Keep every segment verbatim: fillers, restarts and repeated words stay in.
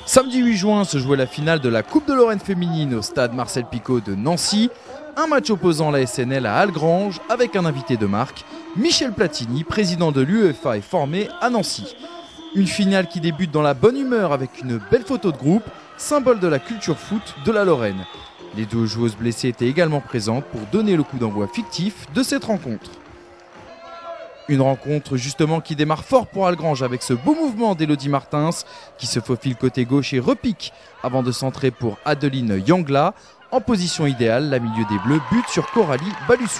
Samedi huit juin se jouait la finale de la Coupe de Lorraine féminine au stade Marcel Picot de Nancy. Un match opposant la S N L à Algrange avec un invité de marque, Michel Platini, président de l'U E F A et formé à Nancy. Une finale qui débute dans la bonne humeur avec une belle photo de groupe, symbole de la culture foot de la Lorraine. Les deux joueuses blessées étaient également présentes pour donner le coup d'envoi fictif de cette rencontre. Une rencontre justement qui démarre fort pour Algrange avec ce beau mouvement d'Elodie Martins qui se faufile côté gauche et repique avant de centrer pour Adeline Yangla. En position idéale, la milieu des Bleus bute sur Coralie Balussou.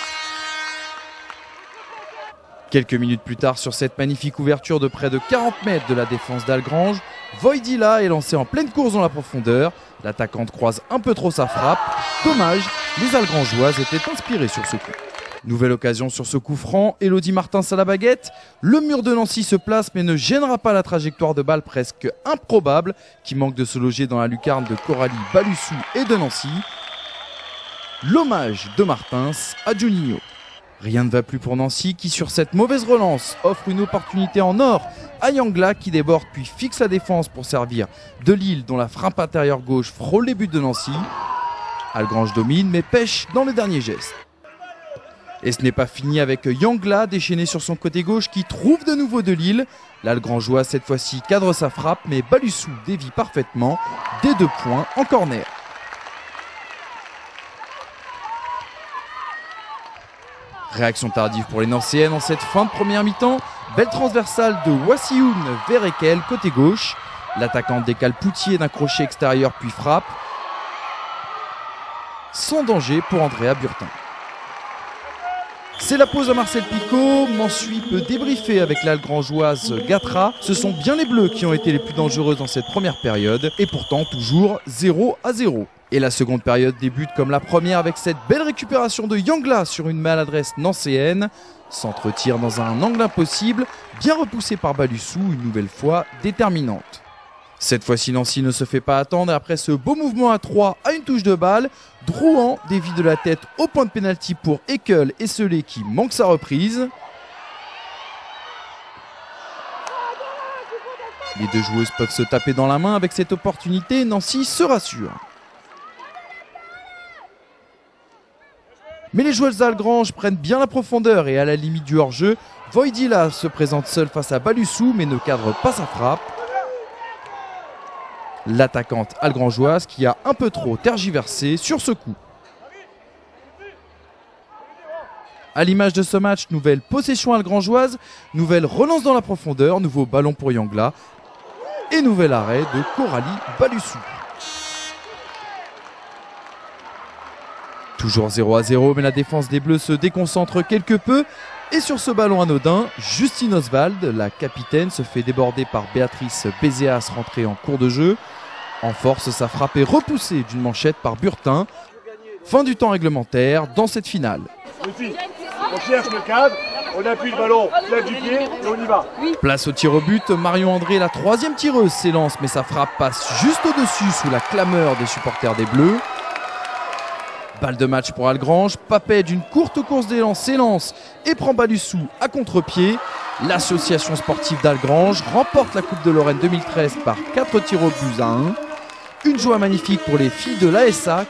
Quelques minutes plus tard, sur cette magnifique ouverture de près de quarante mètres de la défense d'Algrange, Voidila est lancé en pleine course dans la profondeur. L'attaquante croise un peu trop sa frappe. Dommage, les Algrangeoises étaient inspirées sur ce coup. Nouvelle occasion sur ce coup franc, Elodie Martins à la baguette. Le mur de Nancy se place mais ne gênera pas la trajectoire de balle presque improbable qui manque de se loger dans la lucarne de Coralie Balussou et de Nancy. L'hommage de Martins à Juninho. Rien ne va plus pour Nancy qui sur cette mauvaise relance offre une opportunité en or à Yangla qui déborde puis fixe la défense pour servir de Lille dont la frappe intérieure gauche frôle les buts de Nancy. Algrange domine mais pêche dans le dernier geste. Et ce n'est pas fini avec Yangla déchaîné sur son côté gauche qui trouve de nouveau de Lille. L'Algrangeois cette fois-ci cadre sa frappe mais Balussou dévie parfaitement des deux points en corner. Réaction tardive pour les Nancéennes en cette fin de première mi-temps. Belle transversale de Wassioun vers Ekel côté gauche. L'attaquant décale Poutier d'un crochet extérieur puis frappe. Sans danger pour Andrea Burtin. C'est la pause à Marcel Picot, Mansuy peut débriefer avec l'Algrangeoise Gatra. Ce sont bien les Bleus qui ont été les plus dangereuses dans cette première période et pourtant toujours zéro à zéro. Et la seconde période débute comme la première avec cette belle récupération de Yangla sur une maladresse nancéenne. Centre-tir dans un angle impossible, bien repoussé par Balussou, une nouvelle fois déterminante. Cette fois-ci, Nancy ne se fait pas attendre et après ce beau mouvement à trois à une touche de balle, Drouan dévie de la tête au point de pénalty pour Ekel et Selé qui manque sa reprise. Les deux joueuses peuvent se taper dans la main avec cette opportunité, Nancy se rassure. Mais les joueuses d'Algrange prennent bien la profondeur et à la limite du hors-jeu, Voidila se présente seule face à Balussou mais ne cadre pas sa frappe. L'attaquante algrangeoise qui a un peu trop tergiversé sur ce coup. À l'image de ce match, nouvelle possession algrangeoise, nouvelle relance dans la profondeur, nouveau ballon pour Yangla et nouvel arrêt de Coralie Balussou. Toujours zéro à zéro, mais la défense des Bleus se déconcentre quelque peu. Et sur ce ballon anodin, Justine Oswald, la capitaine, se fait déborder par Béatrice Bézéas rentrée en cours de jeu. En force, sa frappe est repoussée d'une manchette par Burtin. Fin du temps réglementaire dans cette finale. On cherche le cadre, on appuie le ballon, claque du pied et on y va. Place au tir au but, Marion André, la troisième tireuse, s'élance mais sa frappe passe juste au-dessus sous la clameur des supporters des Bleus. Balle de match pour Algrange, Papet d'une courte course d'élan s'élance et prend Balussou à contre-pied. L'association sportive d'Algrange remporte la Coupe de Lorraine deux mille treize par quatre tirs au but à un. Une joie magnifique pour les filles de l'A S A.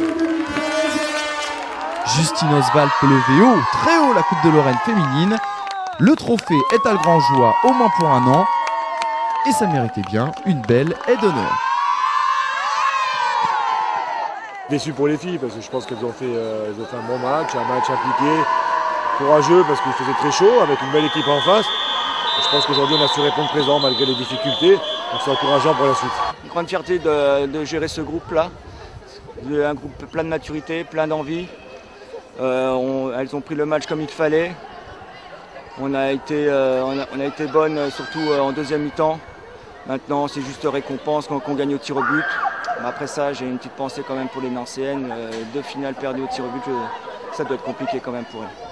Justine Oswald peut lever haut, très haut la Coupe de Lorraine féminine. Le trophée est algrangeois au moins pour un an. Et ça méritait bien une belle aide d'honneur. Déçu pour les filles parce que je pense qu'elles ont, euh, ont fait un bon match, un match impliqué, courageux parce qu'il faisait très chaud avec une belle équipe en face. Et je pense qu'aujourd'hui on a su répondre présent malgré les difficultés, donc c'est encourageant pour la suite. Une grande fierté de, de gérer ce groupe-là, un groupe plein de maturité, plein d'envie. Euh, on, elles ont pris le match comme il fallait. On a été, euh, on a, on a été bonnes surtout euh, en deuxième mi-temps. Maintenant c'est juste récompense qu'on qu'on gagne au tir au but. Après ça, j'ai une petite pensée quand même pour les Nancéennes. Euh, deux finales perdues au tir au but, ça doit être compliqué quand même pour elles.